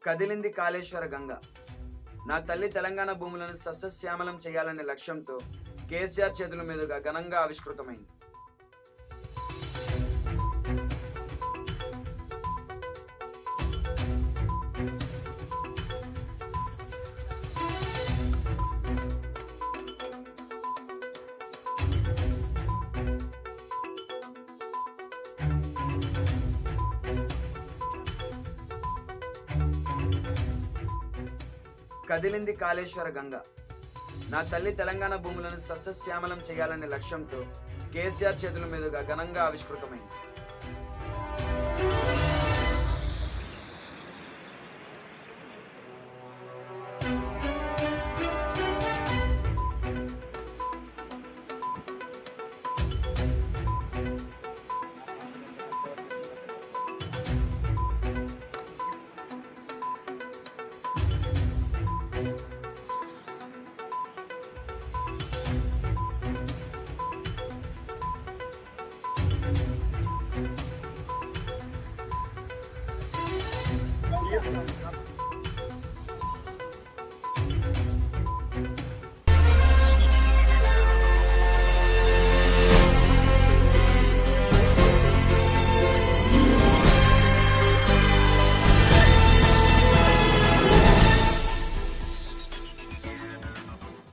కదిలింది కాళేశ్వర గంగ. నా తల్లి తెలంగాణ భూములను సస్యశ్యామలం చేయాలనే లక్ష్యంతో కేసీఆర్ చేతుల మీదుగా ఘనంగా ఆవిష్కృతమైంది. కదిలింది కాళేశ్వర గంగ. నా తల్లి తెలంగాణ భూములను సస్యశ్యామలం చేయాలనే లక్ష్యంతో కేసీఆర్ చేతుల మీదుగా ఘనంగా ఆవిష్కృతమైంది.